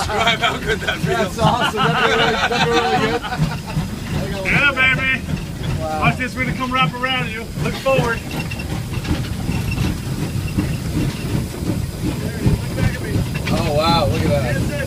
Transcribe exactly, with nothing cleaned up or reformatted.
Describe how good that feels. That's awesome. That'd be really, that'd be really good. Yeah, baby. Wow. Watch this. We're going to come wrap around you. Look forward. Oh, wow. Look at that.